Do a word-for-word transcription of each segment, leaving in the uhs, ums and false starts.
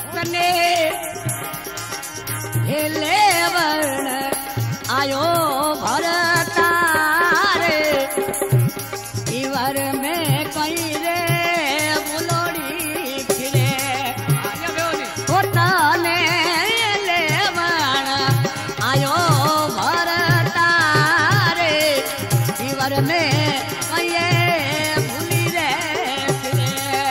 ओतने हेले वर्ण आयो भरतारे इवर में कई रे बुलोड़ी फिरे ओतने हेले वर्ण आयो भरतारे इवर में कई भूली रे फिरे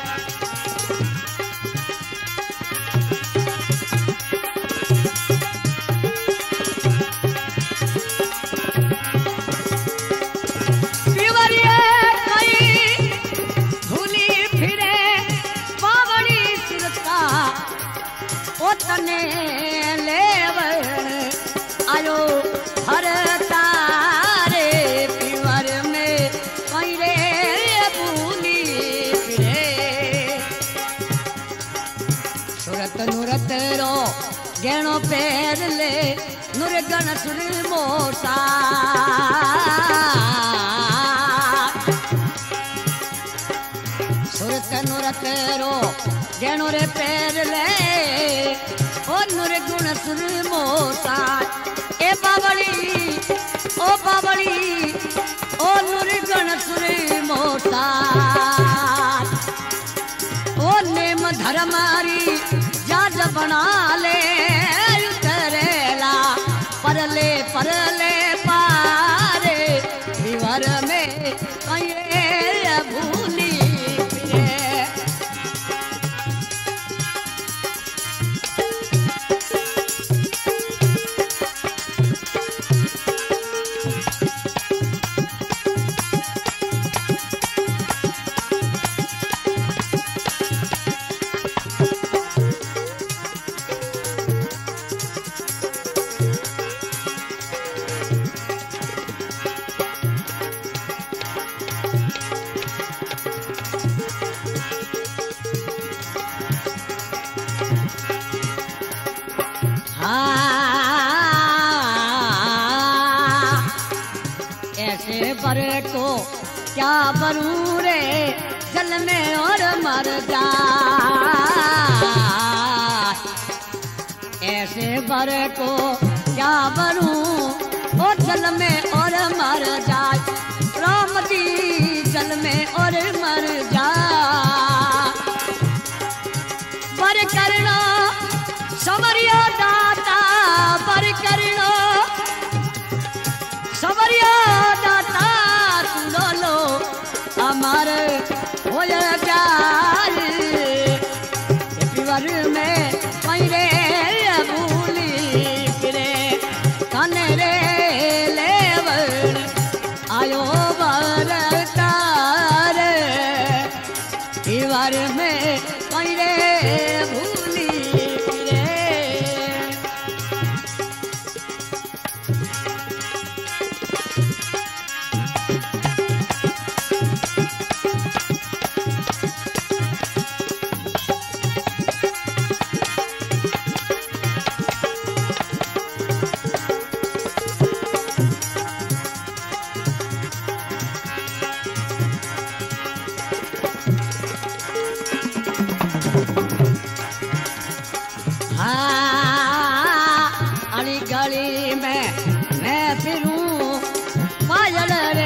ओतने लेवर आयो भरतारे पीवर में कई रे भूली फिरे सुरत नुरत रो गेणो पैर ले नुरगण सुर मोसा सुरत नुरत रो गेणो रे पैर ले ओ नुर गुण सुर मोसा ए बाबड़ी ओ बाबड़ी ओ नुर गुण सुर मोसा ओ नेम धर्मारी जाज बना ले उतरेला परले परले पारे विवर में कई भूली ऐसे बरे को क्या बरूं रे जल में और मर जा ऐसे बरे को क्या बरूं ओ जल में और मर जा राम जी जल में और मर जा बर करना समरिया दाता बर करना समरिया दाता सुनो लो अमर हो प्यार पीवर में कई रे भूली फिरे कन रे लेवर आयो बरतार पीवर में कई रे भूली फिरे गली में मैं फिरूं पायल रे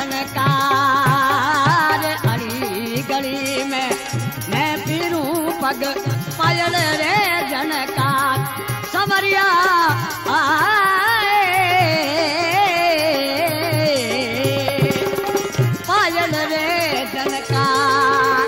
जनकार अली गली में मैं फिरूं पग पायल रे जनकार समरिया पायल रे जनकार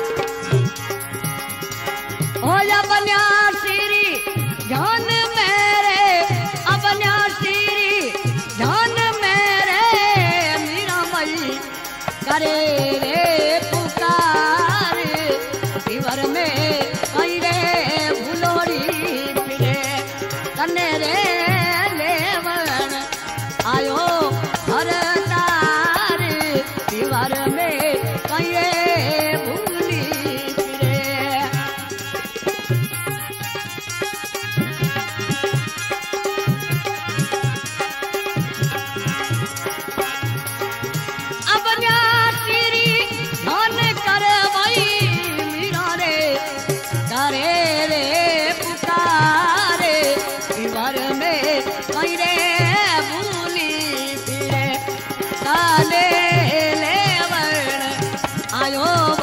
हो जा बन्या श्री ध्यान मेरे अपना श्री ध्यान मेरे मीरा मई करे रे पुकार पीवर में कई रे भुलोड़ी फिरे कन्ने रे ले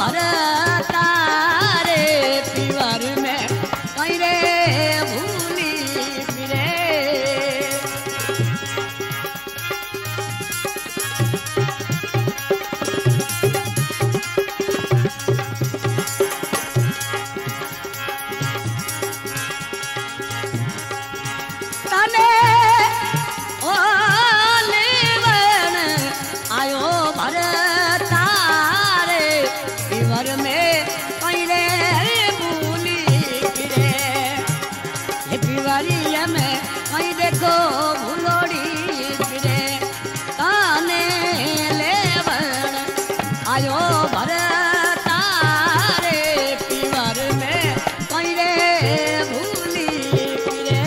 भरता रे पीवर में कहीं रे भूली फिरे। तने ओ लेवन आयो भरता रे पीवर में कहीं रे भूली फिरे। ये पीवरिया में कहीं देखो भूलोड़ी फिरे। तने लेवन आयो भरता रे पीवर में कहीं रे भूली फिरे।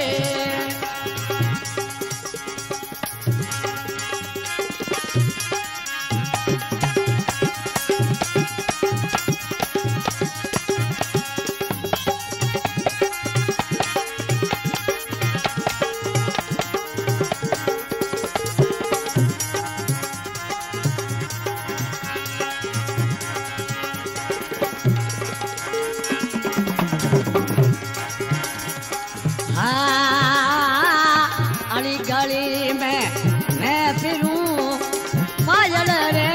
अली गली में मैं फिरूं पायल रे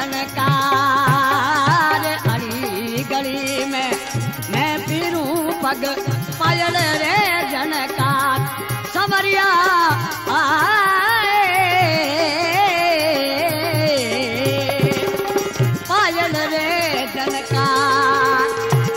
जनकार। अली गली में मैं फिरूं पग पायल रे जनकार। समरिया आए पायल रे जनकार।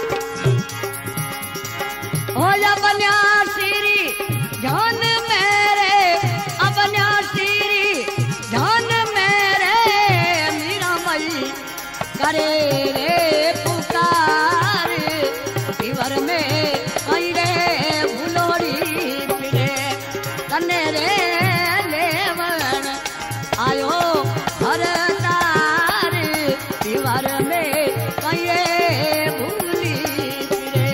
हो या बन्या सीरी जान मेरे अपना सीरी जान मेरे मीरा मई करे रे पुकार। पीवर में कहीं रे भूलोड़ी फिरे। तने रे लेवन आयो भरता रे पीवर में कहीं रे भूली फिरे।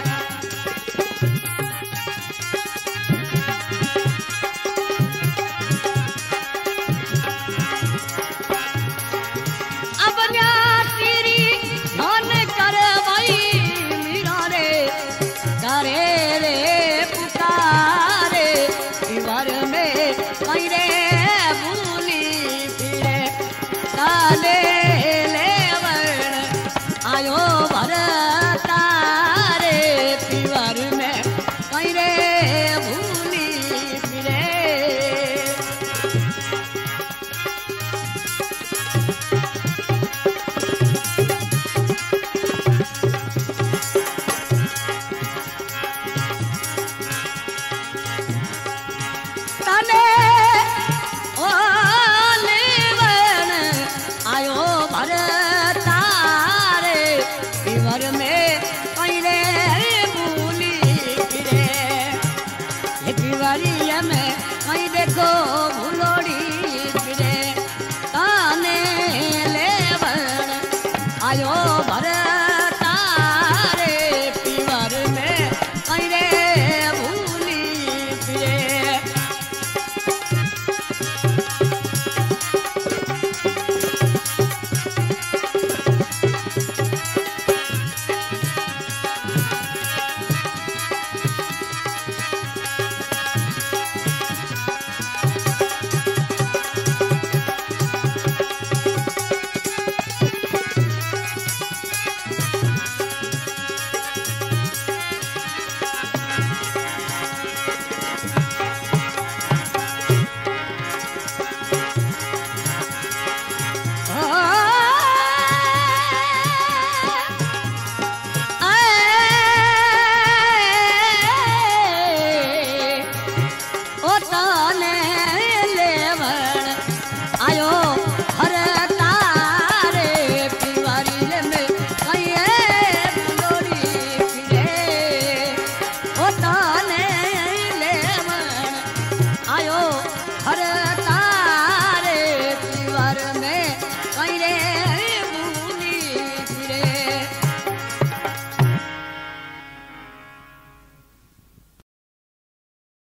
अपना तेरी धन करवाई मीरा रे करे रे पुकारे। पीवर में कहीं रे भूली फिरे। काले लेवन आयो भरता रे पीवर में कहीं रे भूली फिरे। तने ओ लेवन आयो भरता रे पीवर में कहीं रे भूली फिरे। ये पीवरिया में कहीं देखो भूलोड़ी फिरे। तने लेवन आयो भरता रे पीवर में कहीं रे भूली फिरे। ताने